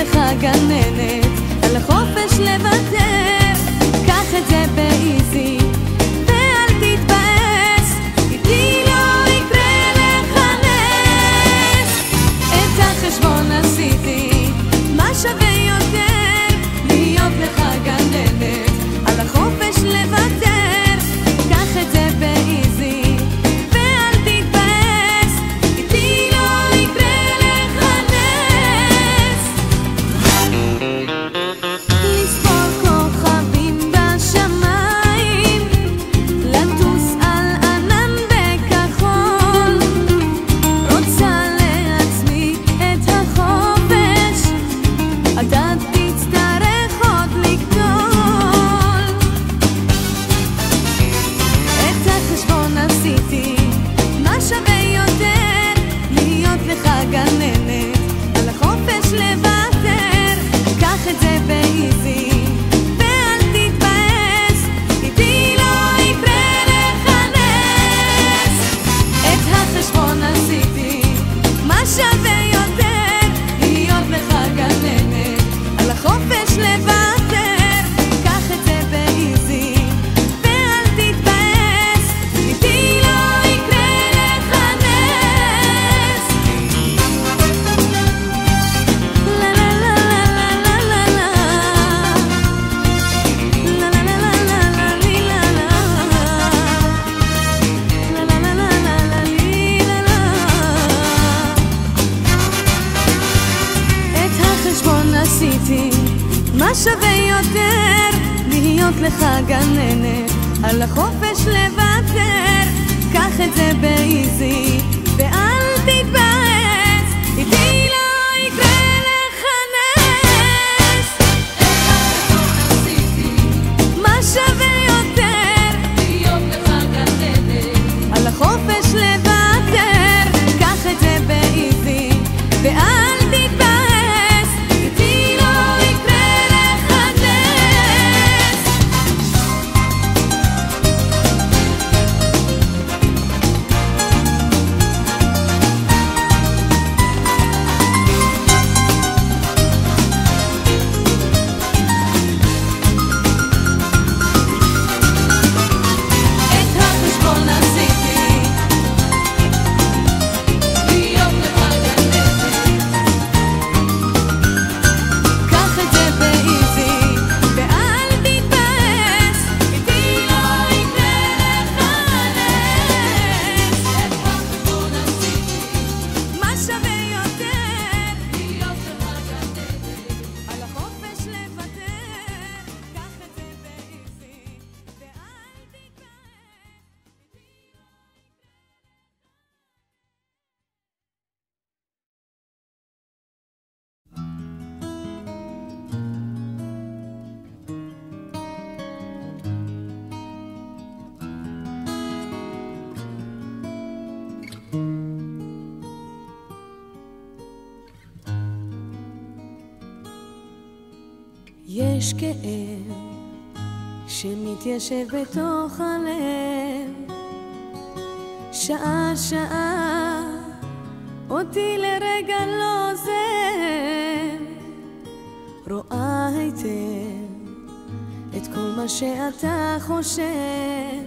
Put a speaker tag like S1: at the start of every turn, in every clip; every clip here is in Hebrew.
S1: לך גננת, על החופש לוותר, קח את זה באיזי ואל תתבאס, איתי לא יקרה לך נס. את החשבון עשיתי, מה שווה יותר להיות לך גננת, על החופש לוותר, קח את זה באיזי ואל תתבאס, איתי לא יקרה לך נס. לספור כוכבים בשמיים, לטוס על ענן בכחול, רוצה לעצמי את החופש, אתה תצטרך עוד לגדול. את החשבון עשיתי, מה שווה יותר להיות לך גננת, על החופש לוותר, קח את זה באיזי ואל תתבאס, איתי לא יקרה לך נס. את החשבון עשיתי, מה שווה יותר להיות לך גננת, על החופש לוותר, קח את זה באיזי ואל תתבאס, איתי לא יקרה לך נס. לה לה לה לה לה לה לה לה לה לה לה לה לי לה לה לה לה לה לה לי לה לה. את החשבון עשיתי, מה שווה יותר להיות לך גננת, על החופש לוותר, קח את זה באיזי ואל תתבאס, איתי לא יקרה לך נס. את החשבון עשיתי, מה שווה יותר להיות לך גננת, על החופש לוותר, קח את זה באיזי ואל תתבאס, איתי לא יקרה לך נס. את החשבון עשיתי, להיות לך גננת, קח את זה באיזי ואל תתבאס, איתי לא יקרה לך נס. את החשבון עשיתי, מה שווה יותר להיות לך גננת, על החופש לוותר, קח את זה באיזי ואל תתבאס. יש כאב שמתיישב בתוך הלב, שעה שעה אותי לרגע לא עוזב, רואה היטב את כל מה שאתה חושב,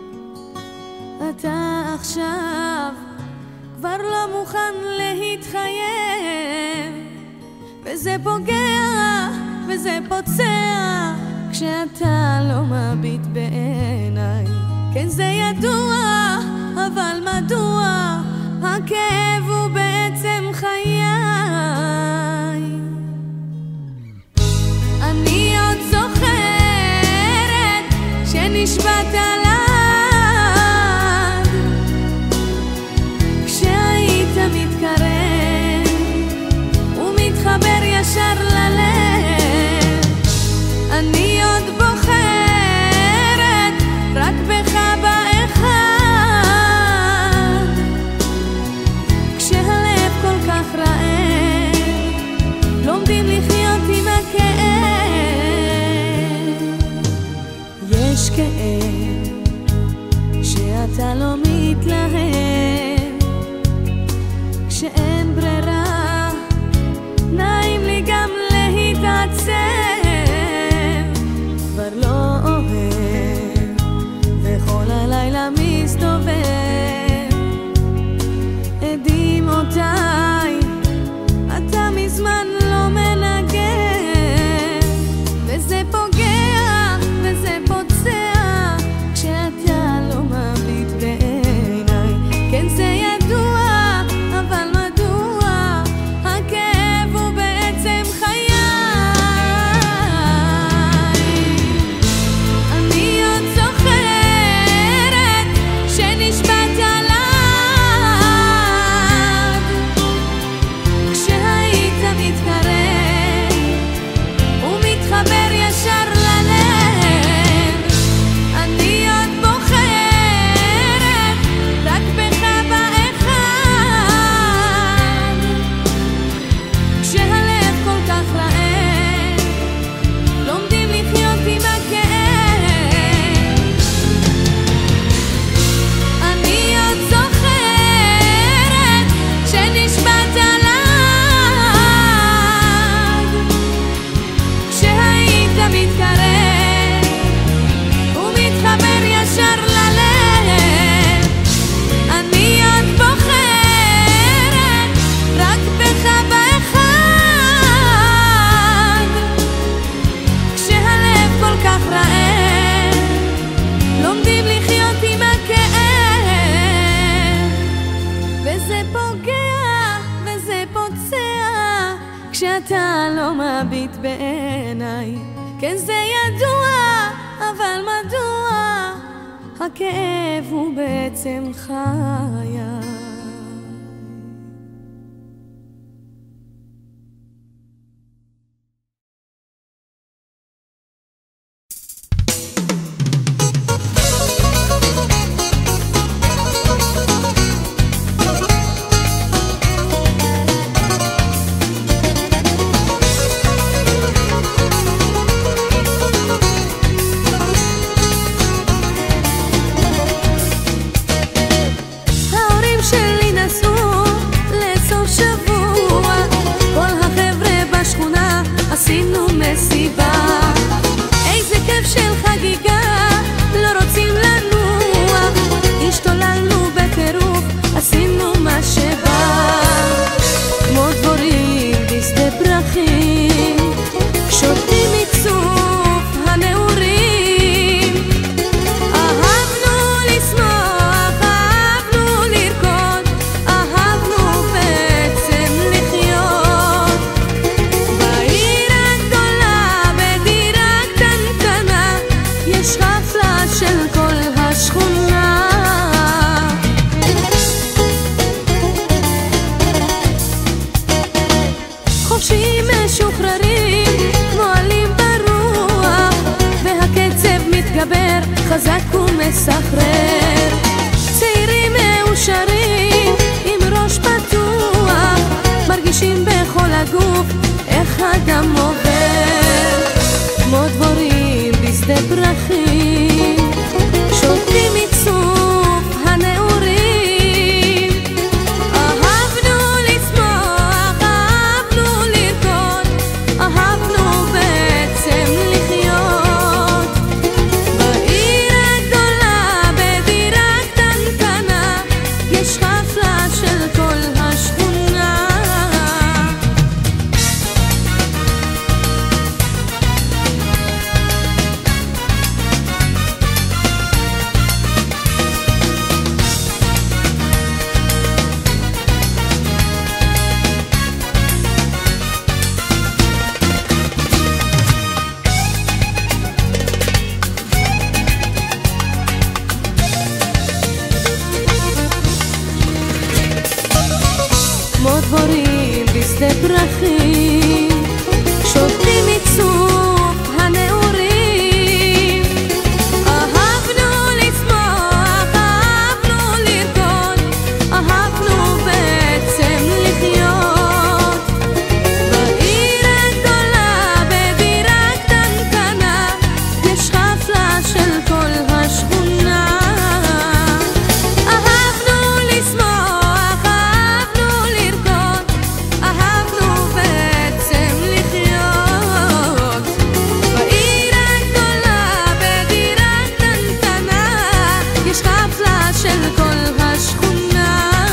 S1: אתה עכשיו כבר לא מוכן להתחייב, וזה פוגע וזה פוצע כשאתה לא מביט בעיניי. כן זה ידוע, אבל מדוע הכאב הוא בעצם חיי. אני עוד זוכרת שנשבעת עליי כשהיית מתקרב ומתחבר ישר ללב. אני עוד בוחרת רק בך באחד, כשאתה לא מביט בעיניי. כן זה ידוע, אבל מדוע הכאב הוא בעצם חיי. עשינו מסיבה, איזה כיף של חגיגה, לא רוצים לנוח, השתוללנו בטירוף, עשינו מה שבא, כמו דבורים בשדה פרחים, שותים מצוף הנעורים. אהבנו לשמוח, אהבנו לרקוד, אהבנו בעצם לחיות. יש חפלה של כל השכונה, חופשיים משוחררים כמו עלים ברוח, והקצב מתגבר חזק ומסחרר. צעירים מאושרים עם ראש פתוח, מרגישים בכל הגוף איך הדם עובר, כמו דבורים בשדה פרחים, שותים מצוף הנעורים. אהבנו לשמוח, אהבנו לרקוד, אהבנו בעצם לחיות. בעיר הגדולה בדירה קטנטנה, יש חפלה של כל השכונה. כמו דבורים בשדה פרחים, שותים מצוף הנעורים. אהבנו לשמוח, אהבנו לרקוד, אהבנו בעצם לחיות. בעיר הגדולה בדירה קטנטנה, יש חפלה של כל השכונה. אהבנו לשמוח, אהבנו לרקוד, אהבנו בעצם לחיות. בעיר הגדולה בדירה קטנטנה, יש חפלה של כל השכונה.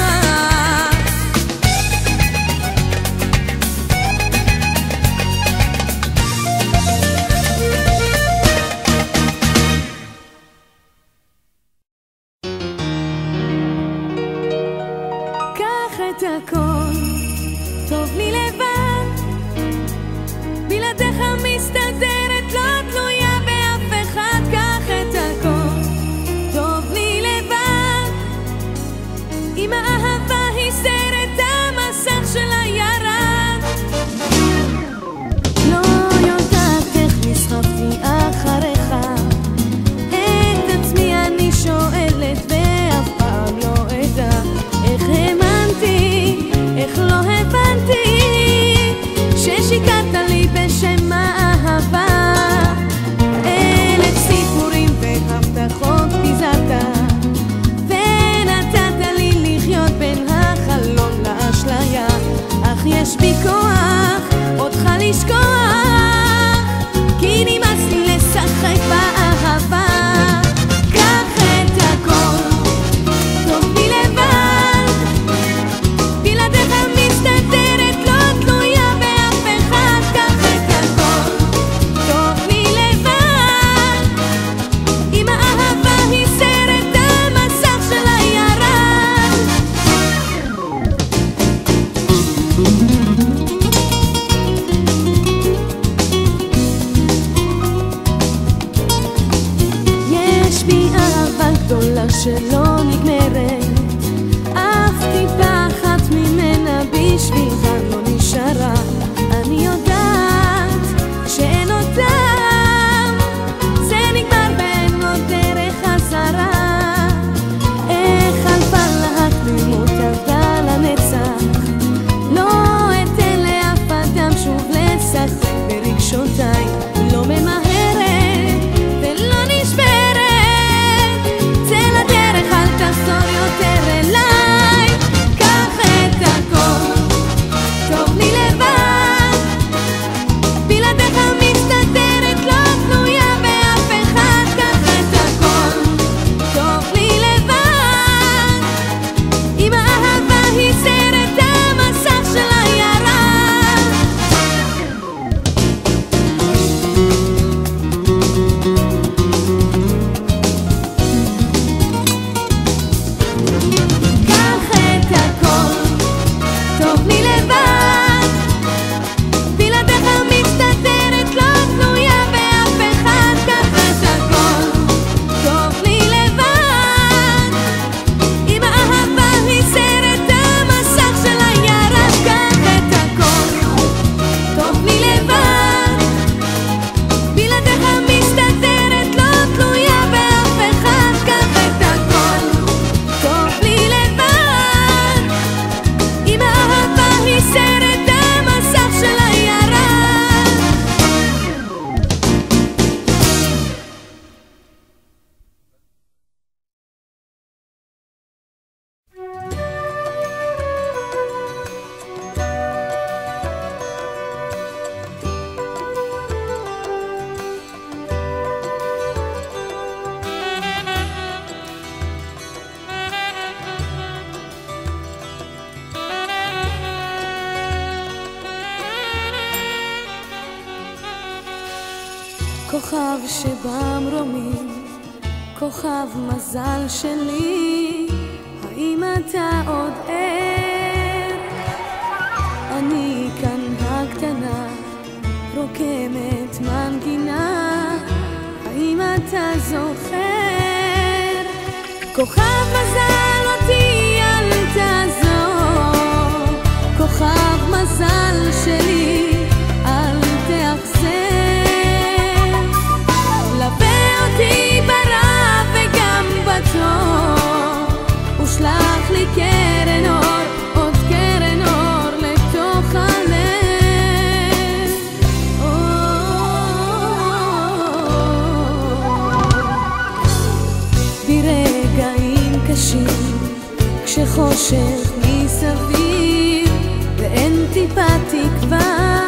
S1: קח את הכל, טוב לי לבד, בלעדיך מסתדרת, לא תלויה באף אחד. קח את הכל, טוב לי לבד, אם האהבה היא סרט, המסך שלה ירד. לא יודעת איך נסחפתי אחריך, את עצמי אני שואלת ואף פעם לא אדע איך האמנתי, איך לא הבנתי ששיקרת לי בשם האהבה. אלף סיפורים והבטחות פיזרת, ונתת לי לחיות בין החלום לאשליה, אך יש בי כוח אותך לשכוח, כי נמאס לי לשחק באהבה. קח את הכל, טוב לי לבד, בלעדיך מסתדרת, לא תלויה באף אחד. כוכב שבמרומים, כוכב מזל שלי, האם אתה עוד ער? אני כאן הקטנה, רוקמת מנגינה, האם אתה זוכר? כוכב מזל אותי אל תעזור, כוכב מזל שלי אל תאכזר, לווה אותי ברע וגם בטוב, ושלח לי קרן אור, עוד קרן אור לתוך הלב. ברגעים קשים, כשחושך מסביב ואין טיפה תקווה,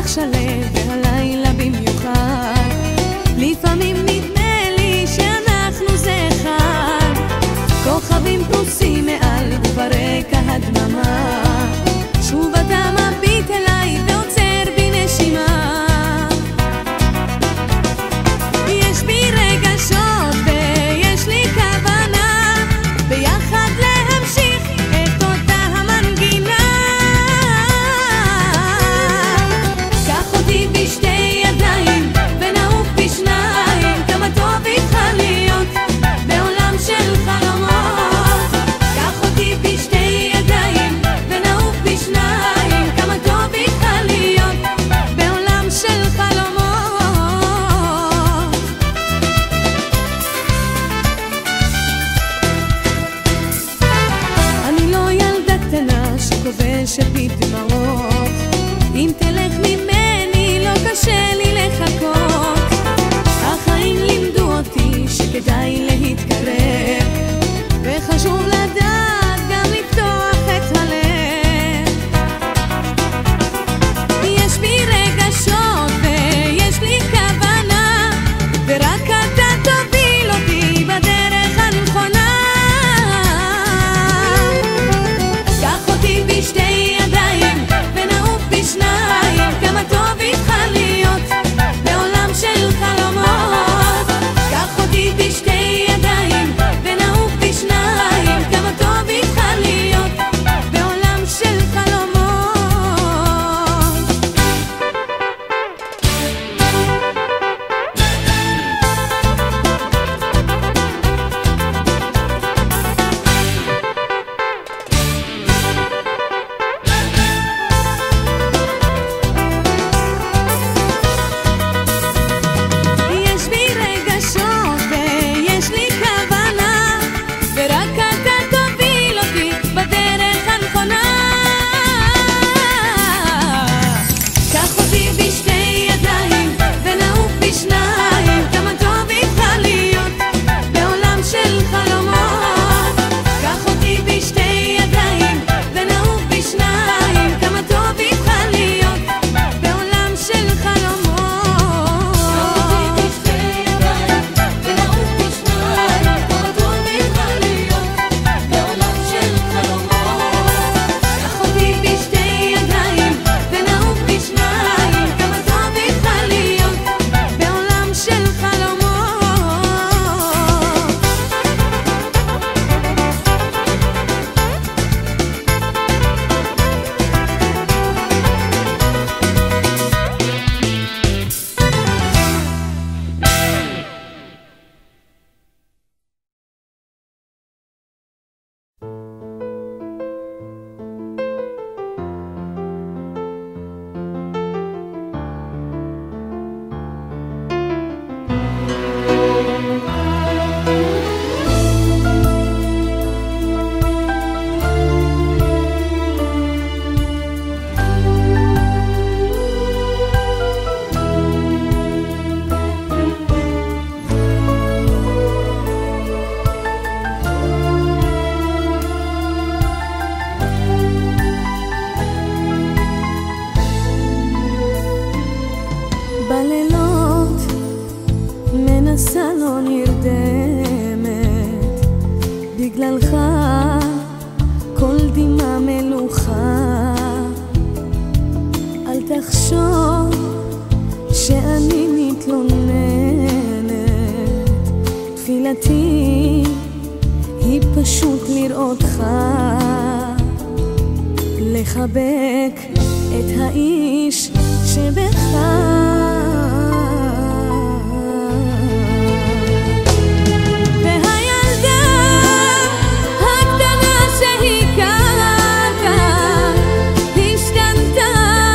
S1: שלם והלילה במיוחד. לפעמים נדמה לי שאנחנו זה אחד, כוכבים פרוסים מעל וברקע הדממה. שוב אתה מביט אליי ועוצר בי נשימה. יש בי רגשות ויש לי כוונה ביחד להמשיך את אותה המנגינה. קח אותי בשתי ידיים ונעוף בשניים, כמה טוב איתך להיות בעולם של חלומות. קח אותי בשתי ידיים ונעוף בשניים, כמה טוב איתך להיות בעולם של חלומות. אני לא ילדה קטנה שכובשת בדמעות, אם תלך ממני לא קשה לי לחכות. החיים לימדו אותי שכדאי להתקרב, וחשוב לדעת גם לפתוח את הלב. יש בי רגשות ויש לי כוונה, ורק אתה תוביל אותי בדרך הנכונה. קח אותי בשתי ידיים ונעוף בשניים, כמה טוב איתך להיות בעולם של חלומות. קח אותי בשתי ידיים ונעוף בשניים, כמה טוב איתך להיות בעולם של חלומות. יש בי רגשות ויש לי כוונה, ורק אתה תוביל אותי בדרך הנכונה. קח אותי בשתי ידיים ונעוף בשניים, כמה טוב איתך להיות בעולם של חלומות. קח אותי בשתי ידיים ונעוף בשניים, כמה טוב איתך להיות בעולם של חלומות. קח אותי בשתי ידיים ונעוף בשניים, כמה טוב איתך להיות בעולם של חלומות. בלילות מנסה לא נרדמת, בגללך כל דמעה מלוכה. אל תחשוב שאני מתלוננת, תפילתי היא פשוט לראותך, לחבק את האיש שבך. והילדה הקטנה שהכרת השתנתה,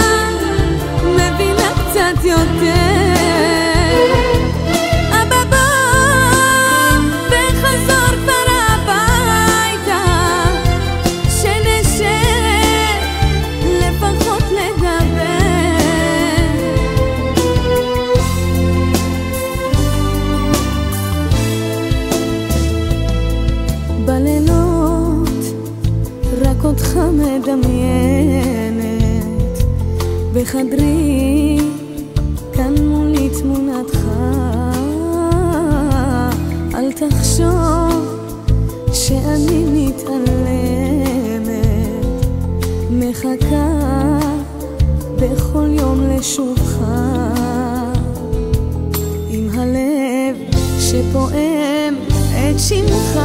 S1: מבינה קצת יותר. אבא בוא וחזור כבר הביתה, שנשב לפחות לדבר. בלילות רק אותך מדמיינת בחדרי תמונתך, אל תחשוב שאני מתעלמת, מחכה בכל יום לשובך, עם הלב שפועם את שמך.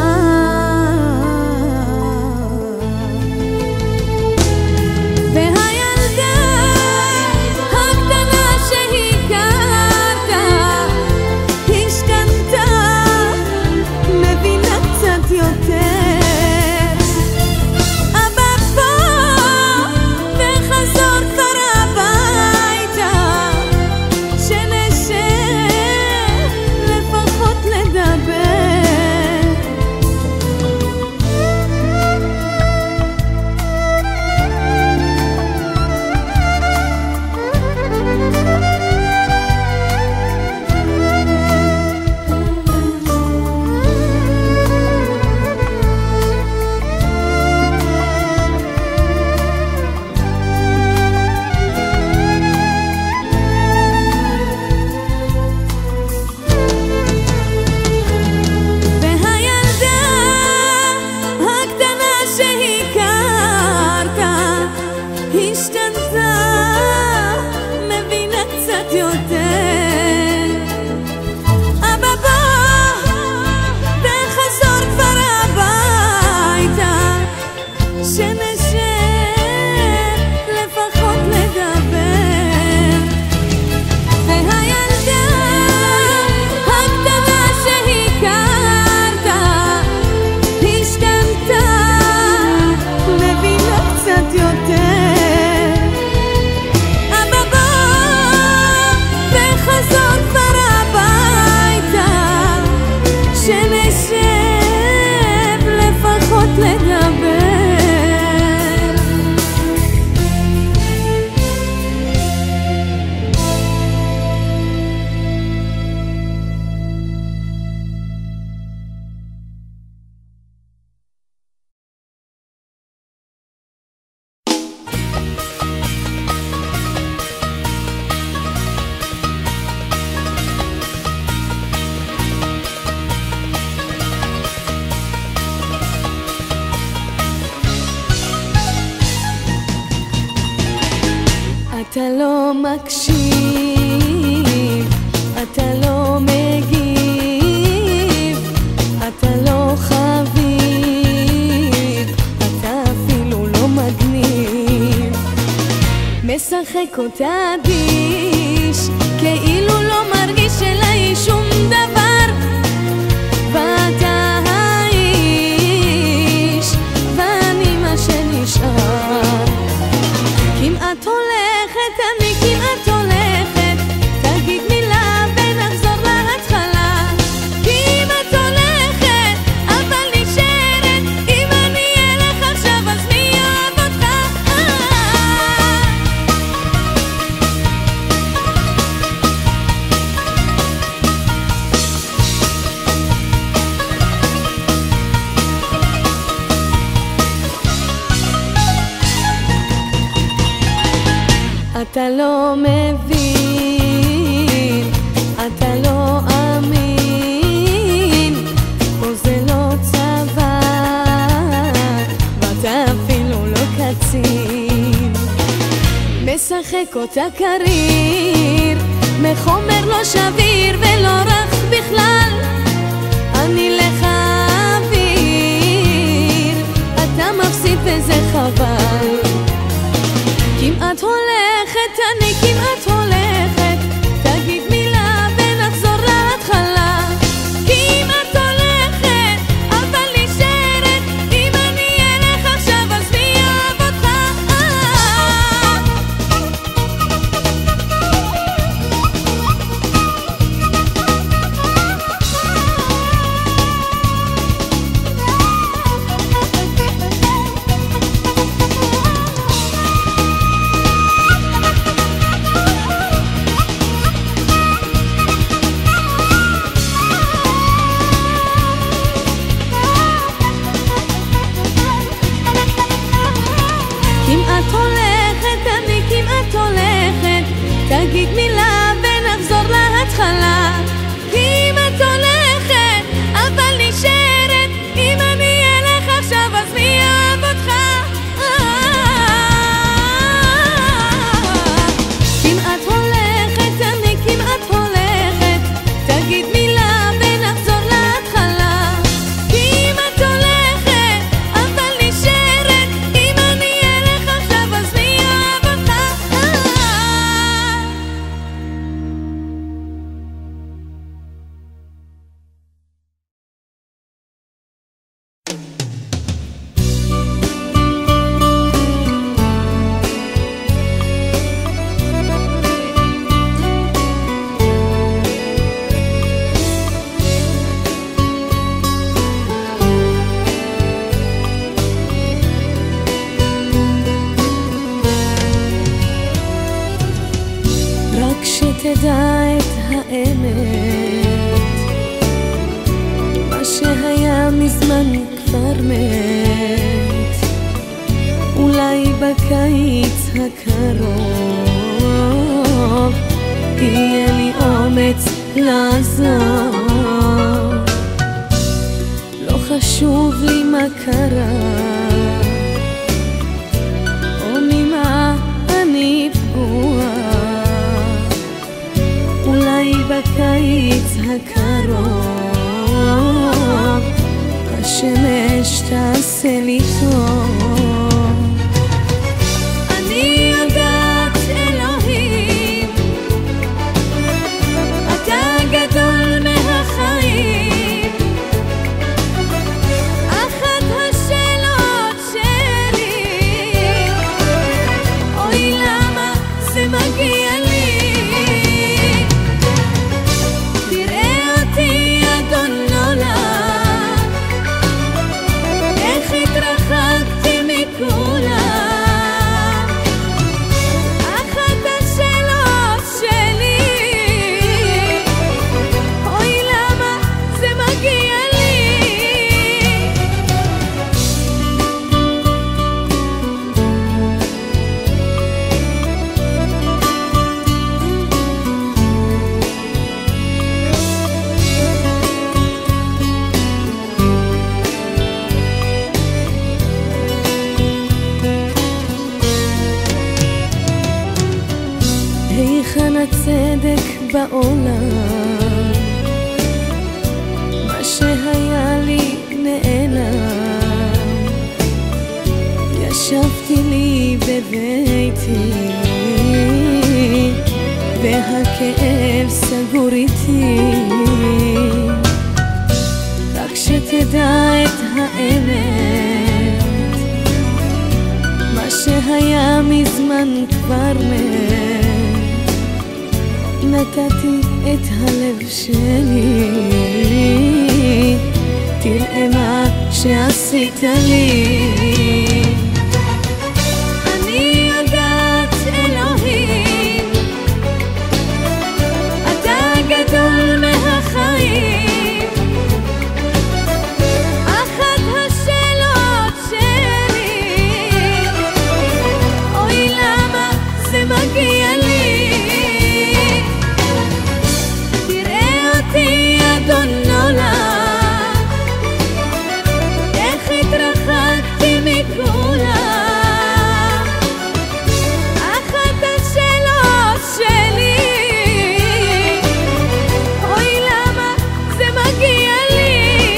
S1: אתה לא מקשיב, אתה לא מגיב, אתה לא חביב, אתה אפילו לא מגניב, משחק אותה אדיש, כאילו לא מרגיש אליי שום דבר, ואתה האיש, ואני מה שנשאר. כמעט הולכת, אני כמעט הולכת, תגיד מילה ונחזור להתחלה. כמעט הולכת, אבל נשארת, אם אני אלך עכשיו אז מי יאהב אותך? אתה לא מבין, אתה לא אמין, פה זה לא צבא, ואתה אפילו לא קצין, משחק אותה קריר, מחומר לא שביר ולא רך בכלל, אני לך אוויר, אתה מפסיד וזה חבל. כמעט הולכת, אני כמעט הולכת, תגיד מילה ונחזור להתחלה. כמעט הולכת, אבל נשארת, אם אני אלך עכשיו אז מי יאהב אותך? כמעט הולכת, אני כמעט הולכת, תגיד מילה ונחזור להתחלה. שתדע את האמת, מה שהיה מזמן כבר מת. אולי בקיץ הקרוב יהיה לי אומץ לעזוב. לא חשוב לי מה קרה או ממה אני פגועה. אולי בקיץ הקרוב השמש תעשה לי טוב. אני יודעת אלוהים, אתה גדול מהחיים. אחת השאלות שלי, אוי למה זה מגיע לי. תראה אותי אדון עולם, איך התרחקתי מכולם. אחת השאלות שלי, אוי למה זה מגיע לי. היכן הצדק בעולם? מה שהיה לי נעלם. ישבתי לי בביתי והכאב סגור איתי. רק שתדע את האמת, מה שהיה מזמן כבר מת. נתתי את הלב שלי, תראה מה שעשית לי. אני יודעת אלוהים, אתה גדול מהחיים. אחת השאלות שלי, אוי למה זה מגיע לי. אדון עולם, איך התרחקתי מכולם. אחת השאלות שלי, אוי למה זה מגיע לי.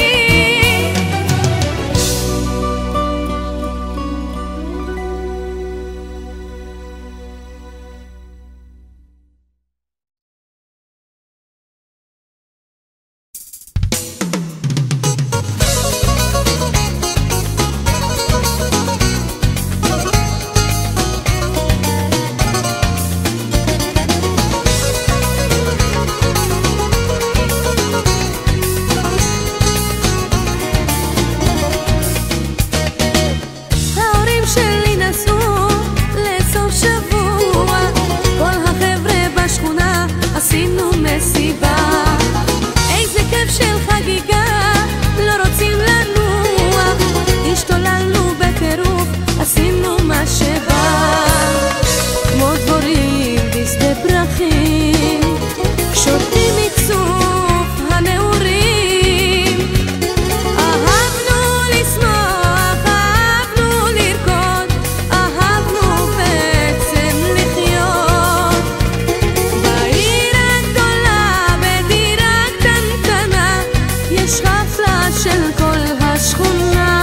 S1: עשינו מה שבא, כמו דבורים בשדה פרחים, שותים מקסוף הנעורים. אהבנו לשמוח, אהבנו לרקוד, אהבנו בעצם לחיות. בעיר הגדולה, בדירה קטנטנה, יש חפלה של כל השכונה.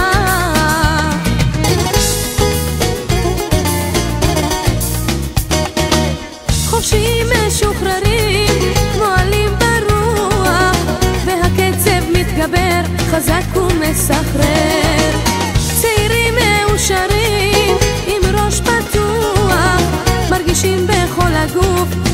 S1: חופשים משוחררים, מועלים ברוח, והקצב מתגבר, חזק ומסחרר. צעירים מאושרים, עם ראש פתוח, מרגישים בכל הגוף